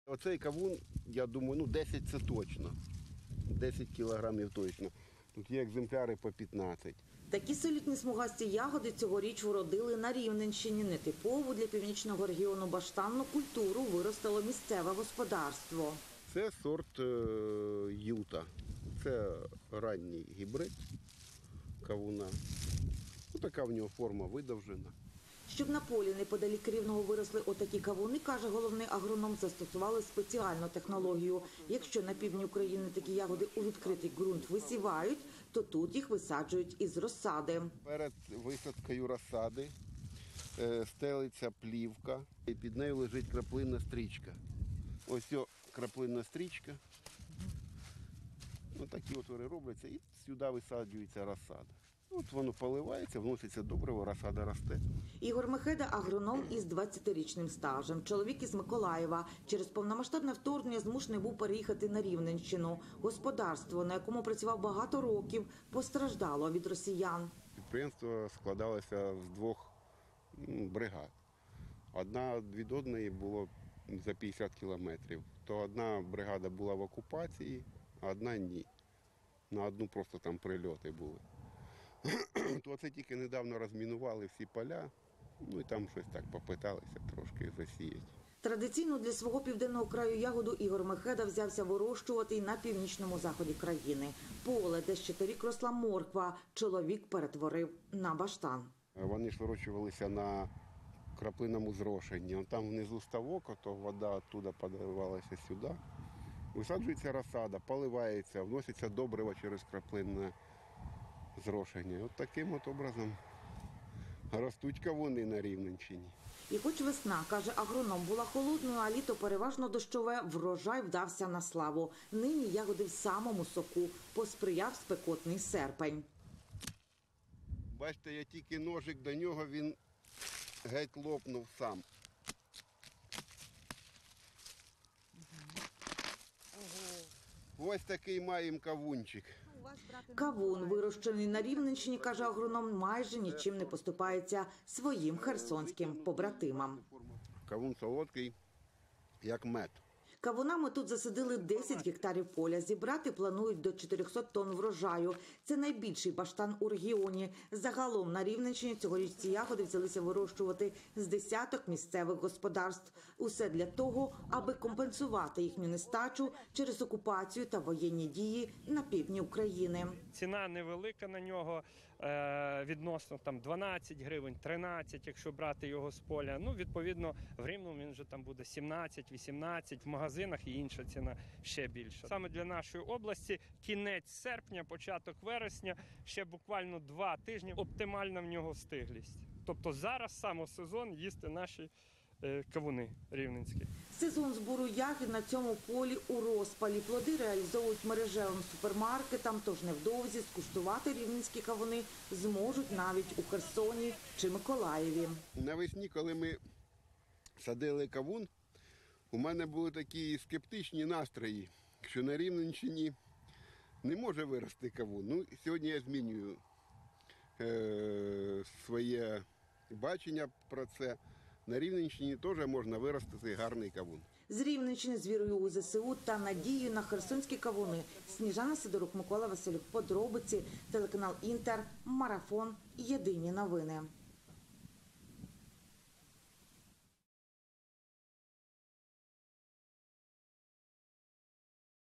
Оцей кавун, я думаю, 10 це точно. 10 кілограмів точно. Тут є екземпляри по 15. Такі солідні смугасті ягоди цьогоріч вродили на Рівненщині. Нетипову для північного регіону баштанну культуру виростило місцеве господарство. Це сорт Юта. Це ранній гібрид кавуна. Така в нього форма видовжена. Щоб на полі неподалік Рівного виросли отакі кавуни, каже головний агроном, застосували спеціальну технологію. Якщо на півдні України такі ягоди у відкритий ґрунт висівають, то тут їх висаджують із розсади. Перед висадкою розсади стелиться плівка і під нею лежить краплинна стрічка. Ось краплинна стрічка. Ось такі отвори робляться і сюди висаджується розсада. От воно поливається, вноситься добриво, розсада росте. Ігор Мехеда – агроном із 20-річним стажем. Чоловік із Миколаєва. Через повномасштабне вторгнення змушений був переїхати на Рівненщину. Господарство, на якому працював багато років, постраждало від росіян. Підприємство складалося з двох бригад. Одна від одної було за 50 кілометрів. То одна бригада була в окупації, а одна ні. На одну просто там прильоти були. То це тільки недавно розмінували всі поля, і там щось так попиталися трошки засіяти. Традиційно для свого південного краю ягоду Ігор Мехеда взявся вирощувати і на північному заході країни. Поле, де ще торік росла морква, чоловік перетворив на баштан. Вони ж вирощувалися на краплинному зрошенні. Там внизу ставок, то вода оттуда подавалася сюди. Висаджується розсада, поливається, вноситься добриво через краплинне зрошення. От таким от образом ростуть кавуни на Рівненщині. І хоч весна, каже агроном, була холодною, а літо переважно дощове, врожай вдався на славу. Нині ягоди в самому соку, посприяв спекотний серпень. Бачите, я тільки ножик до нього, він геть лопнув сам. Ось такий маємо кавунчик. Кавун, вирощений на Рівненщині, каже агроном, майже нічим не поступається своїм херсонським побратимам. Кавун солодкий, як мед. Кавунами тут засадили 10 гектарів поля. Зібрати планують до 400 тонн врожаю. Це найбільший баштан у регіоні. Загалом на Рівненщині цьогоріч ці ягоди взялися вирощувати з десяток місцевих господарств. Усе для того, аби компенсувати їхню нестачу через окупацію та воєнні дії на півдні України. Ціна невелика на нього, відносно 12 гривень, 13, якщо брати його з поля. Відповідно, в Рівному він вже там буде 17-18, в магазинах і інша ціна ще більша. Саме для нашої області кінець серпня, початок вересня, ще буквально 2 тижні оптимальна в нього стиглість. Тобто зараз саме сезон їсти наші кавуни рівненські. Сезон збору ягід на цьому полі у розпалі. Плоди реалізовують мережевим супермаркетам, тож невдовзі скуштувати рівненські кавуни зможуть навіть у Херсоні чи Миколаєві. Навесні, коли ми садили кавун, у мене були такі скептичні настрої, що на Рівненщині не може вирости кавун. Сьогодні я змінюю своє бачення про це. На Рівненщині теж можна виростити гарний кавун. З Рівненщини з вірою у ЗСУ та надією на херсонські кавуни. Сніжана Сидорук, Микола Василюк. Подробиці. Телеканал Інтер. Марафон. Єдині новини.